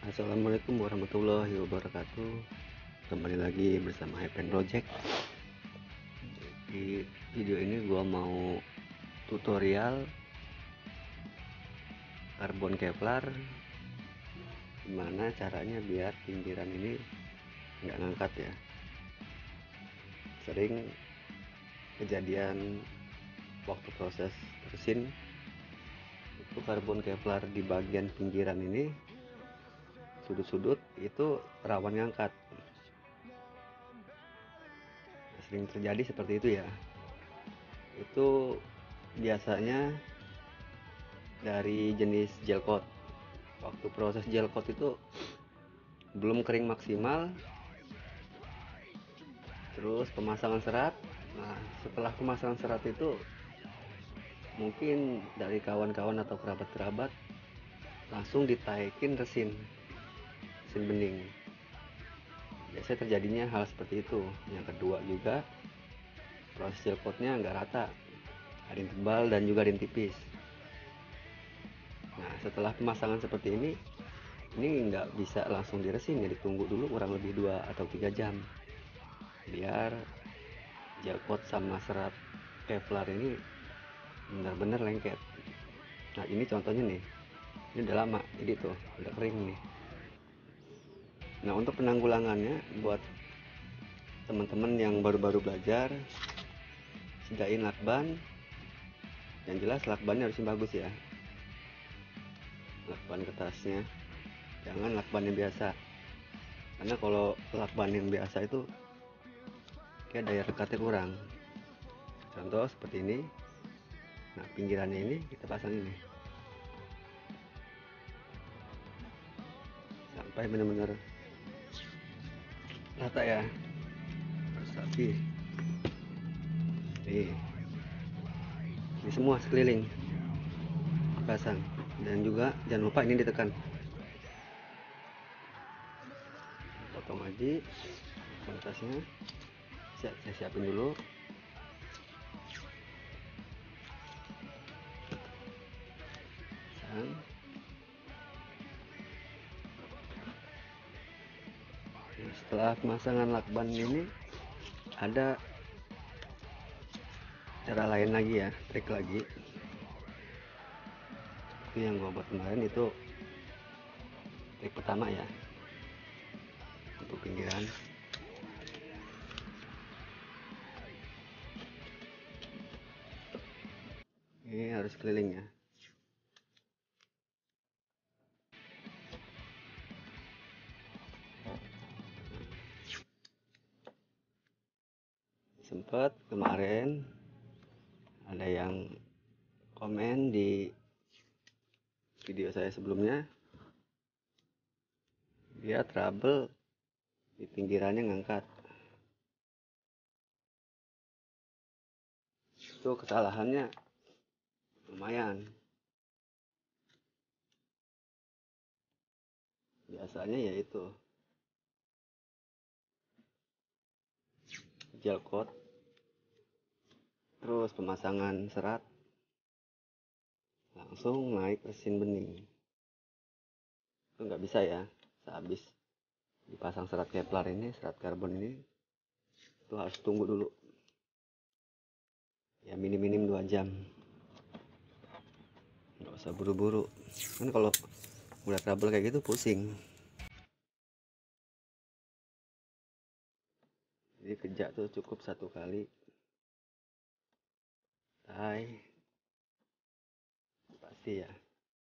Assalamualaikum warahmatullahi wabarakatuh. Kembali lagi bersama Hepen Project. Di video ini gua mau tutorial karbon Kevlar, gimana caranya biar pinggiran ini nggak ngangkat ya. Sering kejadian waktu proses resin itu karbon Kevlar di bagian pinggiran ini, sudut-sudut itu rawan ngangkat. Sering terjadi seperti itu ya. Itu biasanya dari jenis gel coat. Waktu proses gel coat itu belum kering maksimal, terus pemasangan serat. Nah, setelah pemasangan serat itu mungkin dari kawan-kawan atau kerabat-kerabat langsung ditaikin resin bening. Biasanya terjadinya hal seperti itu. Yang kedua juga, proses gel coatnya nggak rata, ada yang tebal dan juga ada yang tipis. Nah, setelah pemasangan seperti ini nggak bisa langsung diresin ya, ditunggu dulu kurang lebih 2 atau 3 jam biar gel coat sama serat Kevlar ini benar-benar lengket. Nah, ini contohnya nih, ini udah lama, jadi tuh udah kering nih. Nah, untuk penanggulangannya buat teman-teman yang baru-baru belajar, sediain lakban. Yang jelas lakbannya harus bagus ya, lakban kertasnya, jangan lakban yang biasa, karena kalau lakban yang biasa itu kayak daya rekatnya kurang. Contoh seperti ini. Nah, pinggirannya ini kita pasang ini sampai benar-benar rata ya, harus rapi. Ini semua sekeliling pasang, dan juga jangan lupa ini ditekan. Potong aja kualitasnya. Saya siapin dulu. Pasang. Nah, setelah pemasangan lakban ini ada cara lain lagi ya, trik lagi. Itu yang gua buat kemarin, itu trik pertama ya untuk pinggiran. Ini harus keliling ya. Sempet kemarin ada yang komen di video saya sebelumnya, dia trouble di pinggirannya ngangkat. Itu kesalahannya lumayan. Biasanya yaitu gel coat, terus pemasangan serat, langsung naik resin bening. Itu nggak bisa ya. Sehabis dipasang serat Kevlar ini, serat karbon ini, itu harus tunggu dulu ya, minim-minim 2 jam. Nggak usah buru-buru, kan kalau udah trouble kayak gitu pusing. Jadi kerja tuh cukup 1 kali, pasti ya.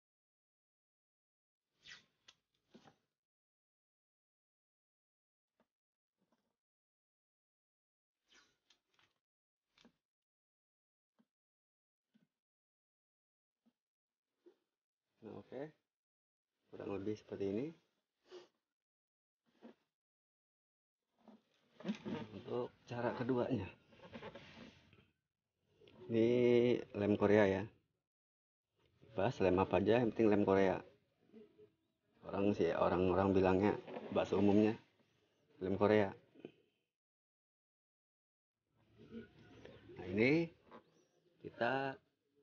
Nah, oke, kurang lebih seperti ini. Untuk cara keduanya, ini lem Korea ya, bahas lem apa aja, yang penting lem Korea. Orang bilangnya, bahasa umumnya lem Korea. Nah, ini kita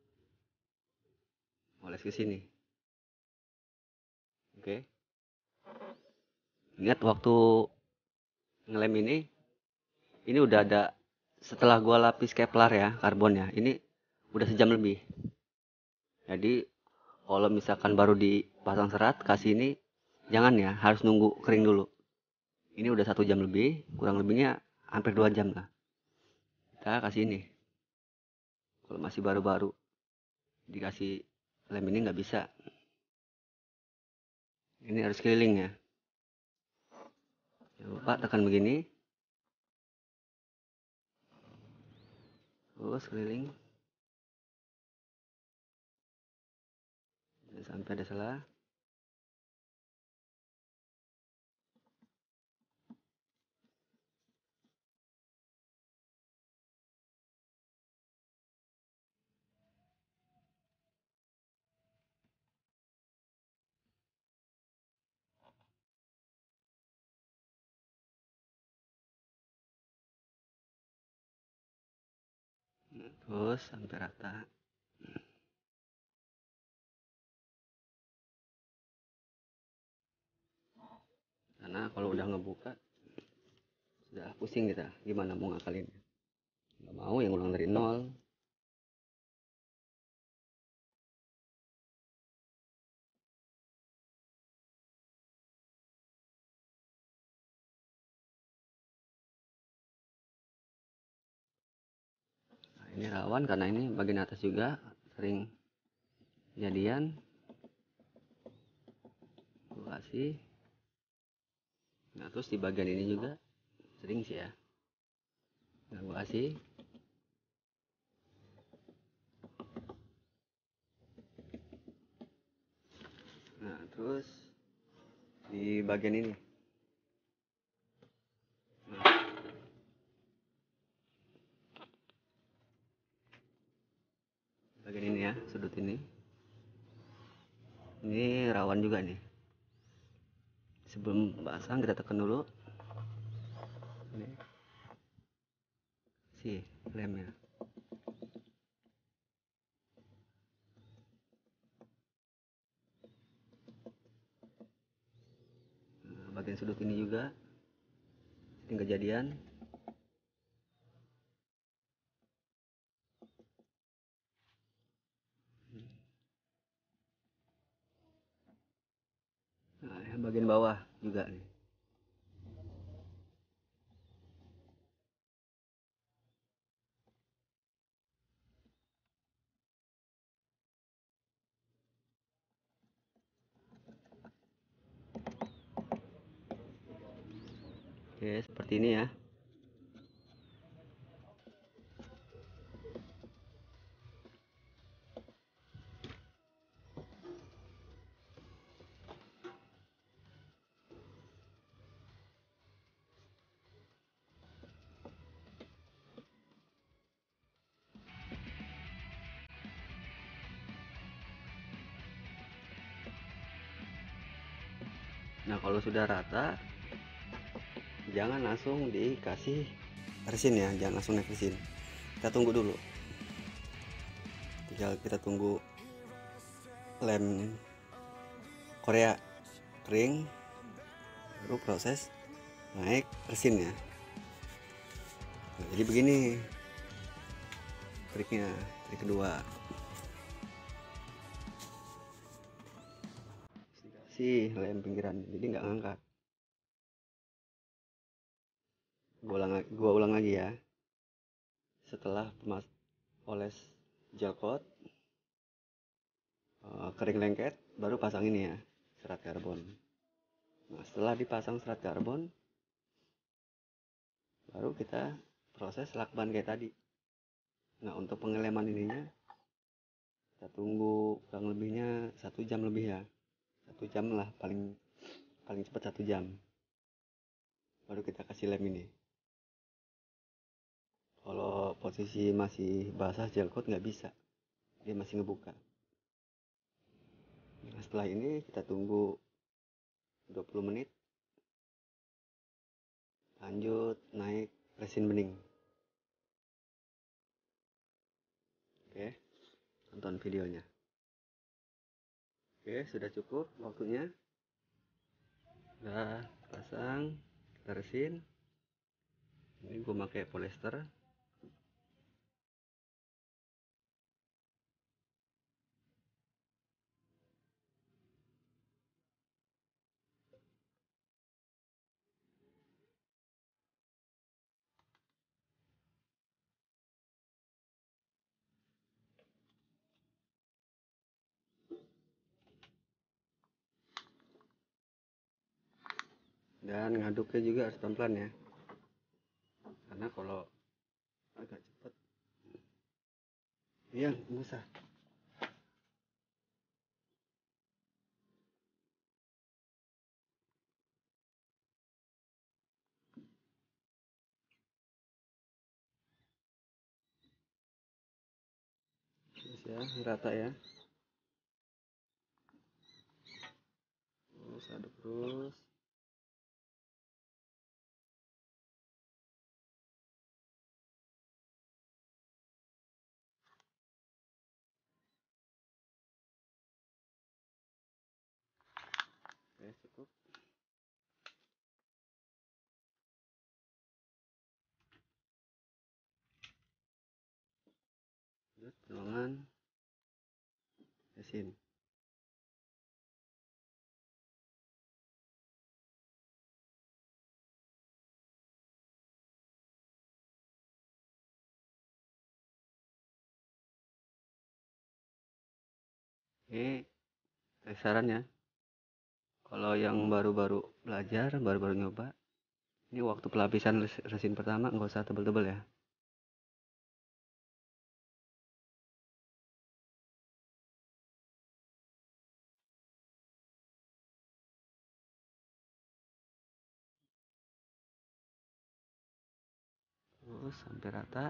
oles ke sini. Oke. Ingat waktu ngelem ini udah ada, setelah gua lapis Kevlar ya, karbon ya, ini udah sejam lebih. Jadi kalau misalkan baru dipasang serat, kasih ini jangan ya, harus nunggu kering dulu. Ini udah 1 jam lebih, kurang lebihnya hampir 2 jam lah. Kita kasih ini. Kalau masih baru-baru dikasih lem ini nggak bisa. Ini harus keliling ya. Jangan lupa tekan begini. Terus keliling. Jangan sampai ada salah. Terus sampai rata. Karena kalau udah ngebuka, sudah pusing kita. Gimana mau ngakalin? Nggak mau yang ulang dari nol. Nah, ini rawan karena ini bagian atas juga sering kejadian. Gua kasih. Nah terus di bagian ini juga sering sih ya. Nah gua kasih. Nah terus di bagian ini. Nah, bagian ini ya, sudut ini. Ini rawan juga nih. Sebelum pasang kita tekan dulu. Ini si lemnya. Nah, bagian sudut ini juga sering kejadian. Nah, bagian bawah juga nih. Oke, seperti ini ya. Nah, kalau sudah rata, jangan langsung dikasih resin ya, jangan langsung naik resin. Kita tunggu dulu. Tinggal kita tunggu lem Korea kering, baru proses naik resin ya. Nah, jadi begini triknya, trik kedua. Dikasih lem pinggiran, jadi nggak ngangkat. Gua ulang lagi ya. Setelah oles gel coat kering lengket, baru pasang ini ya, serat karbon. Nah, setelah dipasang serat karbon, baru kita proses lakban kayak tadi. Nah, untuk pengeleman ininya kita tunggu kurang lebihnya 1 jam lebih ya, 1 jam lah, paling paling cepat 1 jam, baru kita kasih lem ini. Kalau posisi masih basah gel coat nggak bisa, dia masih ngebuka. Nah, setelah ini kita tunggu 20 menit, lanjut naik resin bening. Oke, tonton videonya. Oke, sudah cukup waktunya. Udah. pasang, kita resin. Ini gue pakai polyester. Dan ngaduknya juga harus pelan-pelan ya, karena kalau agak cepat, iya nggak usah. Terus ya, rata ya. Terus aduk terus. Oke, cukup. Terus penuangan resin. Ini saran ya, kalau yang baru-baru belajar, baru-baru nyoba, ini waktu pelapisan resin pertama nggak usah tebel-tebel ya. Terus sampai rata.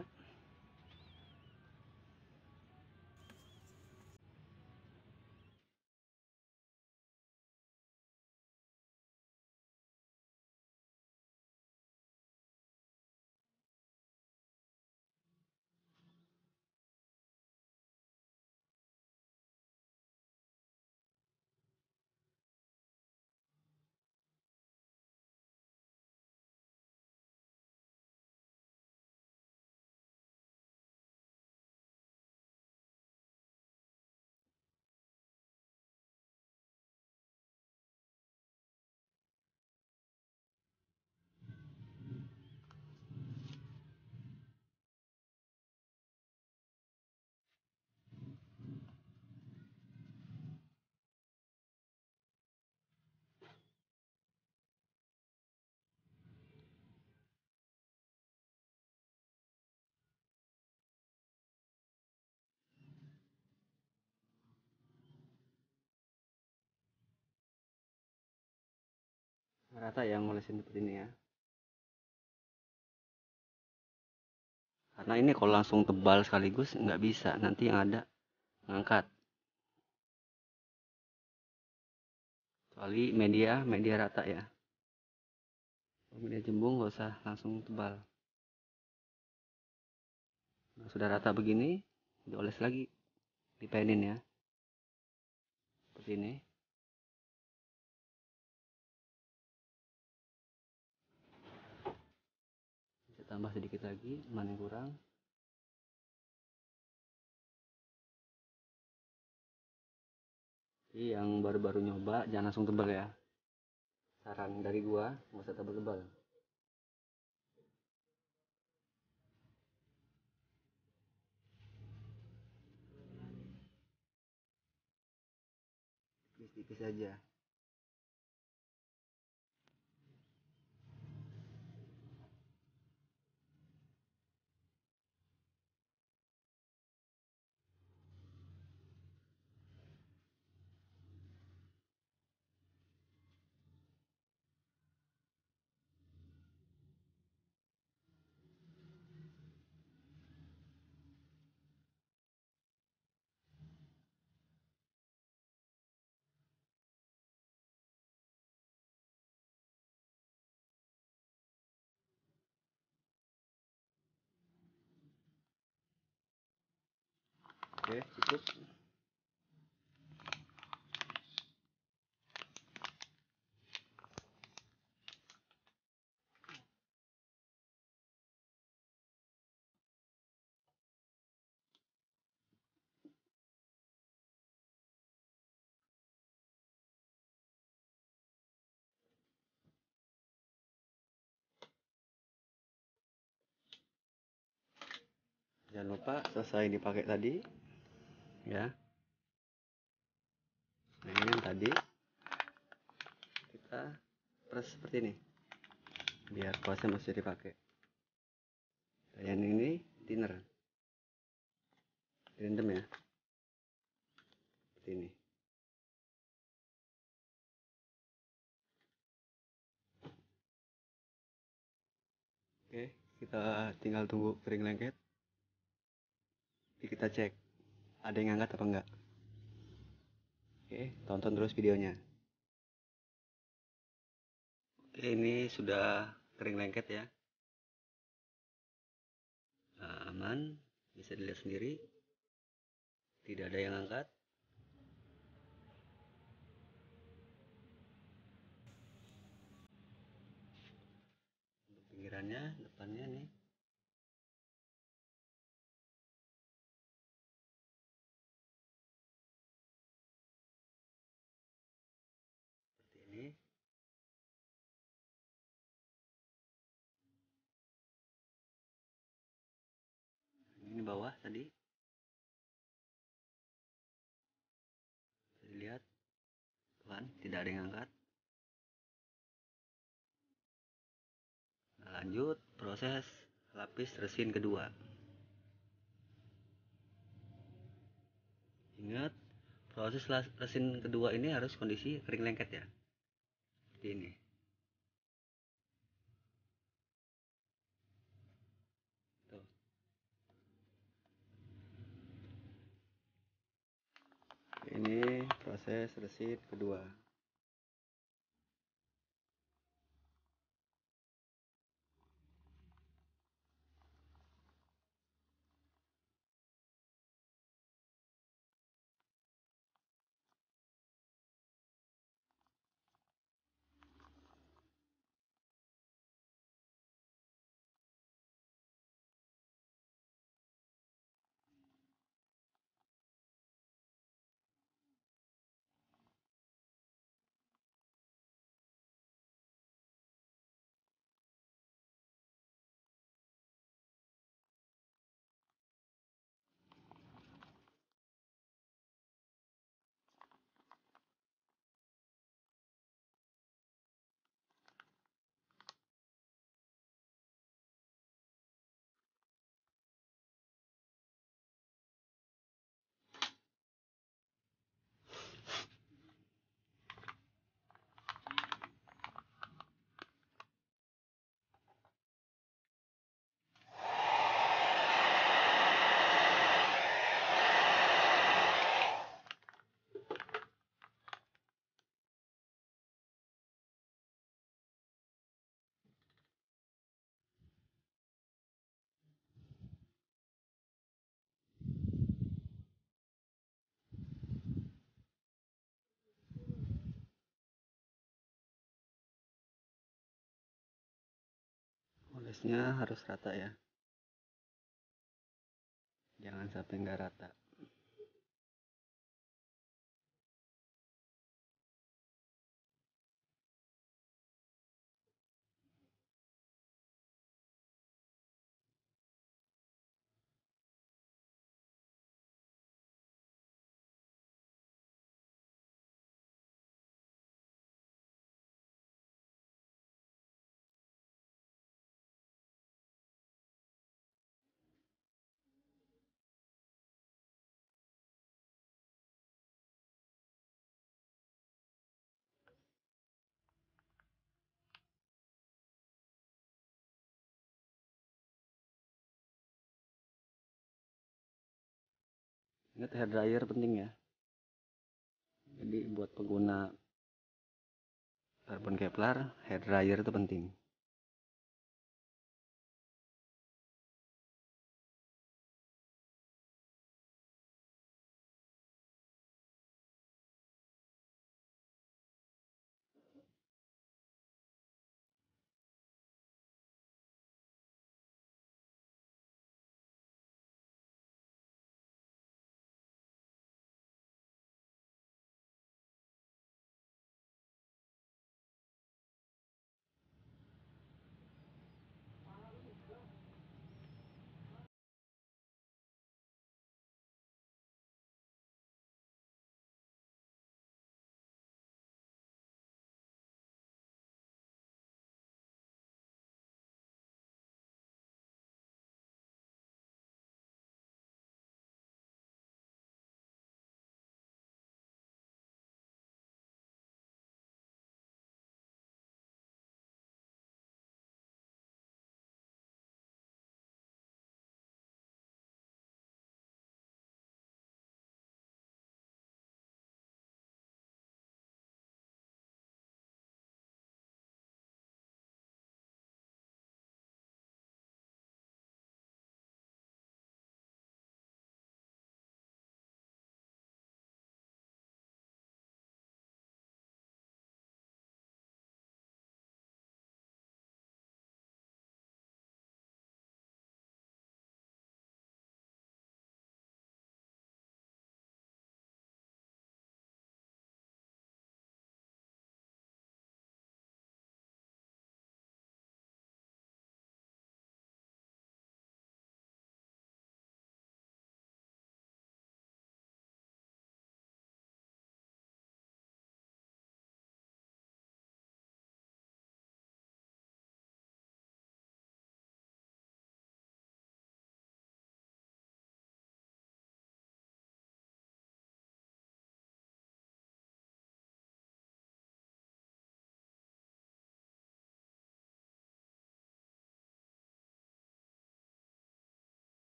Rata yang ngolesin seperti ini ya, karena ini kalau langsung tebal sekaligus nggak bisa, nanti yang ada ngangkat. Kecuali media rata ya. Kalau media jembung nggak usah langsung tebal. Nah, sudah rata begini, dioles lagi, dipenin ya, seperti ini. Bisa tambah sedikit lagi, mana yang kurang. Jadi yang baru-baru nyoba jangan langsung tebal ya. Saran dari gua nggak usah tebal-tebal. Tipis-tipis aja. Oke, cukup. Jangan lupa selesai dipakai tadi ya. Nah ini yang tadi kita press seperti ini biar kuasnya masih dipakai. Dan ini thinner direndam ya, seperti ini. Oke, kita tinggal tunggu kering lengket. Jadi kita cek ada yang angkat apa enggak. Oke, tonton terus videonya. Oke, ini sudah kering lengket ya. Nah, aman, bisa dilihat sendiri. Tidak ada yang angkat. Untuk pinggirannya, depannya nih. Seperti ini. Ini bawah tadi. Bisa dilihat. Tuhan, tidak ada yang angkat. Nah, lanjut proses lapis resin kedua. Ingat, proses resin kedua ini harus kondisi kering lengket ya. Seperti ini. Tuh. Ini proses resin kedua. Olesnya harus rata ya. Jangan sampai nggak rata. Ingat hair dryer penting ya. Jadi buat pengguna karbon Kevlar, hair dryer itu penting.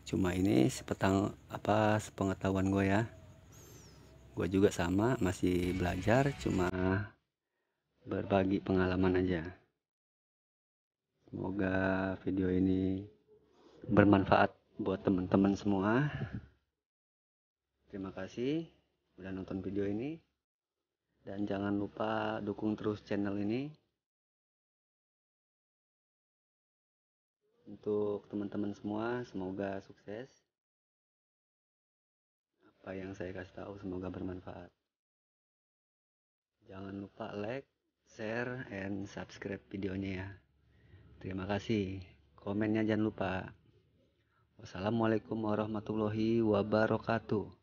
Cuma ini sepengetahuan gue ya, gue juga sama masih belajar, cuma berbagi pengalaman aja. Semoga video ini bermanfaat buat teman-teman semua. Terima kasih udah nonton video ini, dan jangan lupa dukung terus channel ini. Untuk teman-teman semua, semoga sukses. Apa yang saya kasih tahu semoga bermanfaat. Jangan lupa like, share, and subscribe videonya ya. Terima kasih. Komennya jangan lupa. Wassalamualaikum warahmatullahi wabarakatuh.